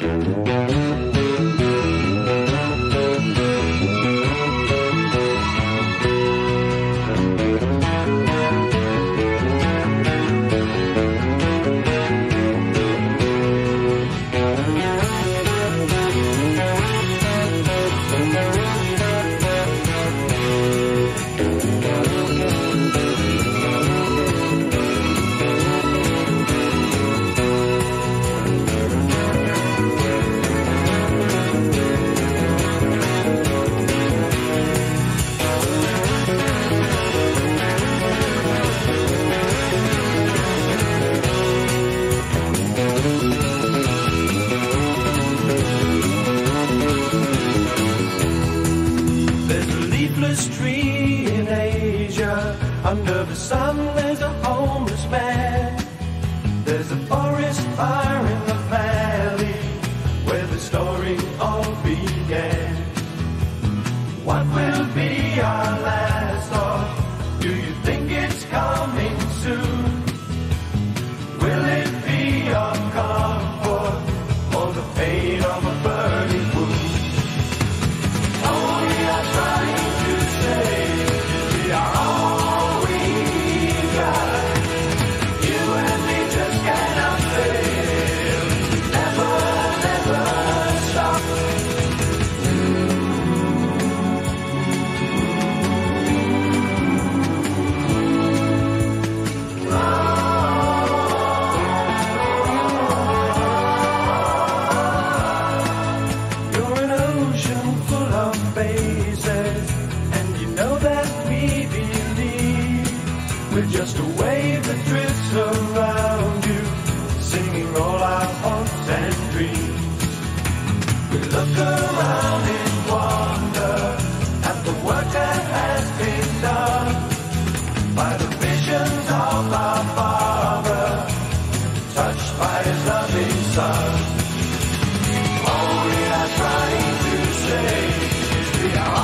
Under the sun there's a homeless man. There's a forest fire in the valley where the story all began. What will be our last thought? Do you think it's coming soon? Will it be our comfort or the pain of a burning wound? All we are trying to say is we are all we got. You and me just cannot fail. Never, never stop. You're an ocean full of faces, and you know that we believe we're just a wave that drifts around you, singing all our hopes and dreams. We look around in wonder at the work that has been done by the visions of our Father, touched by His loving Son. All we are trying to say is we are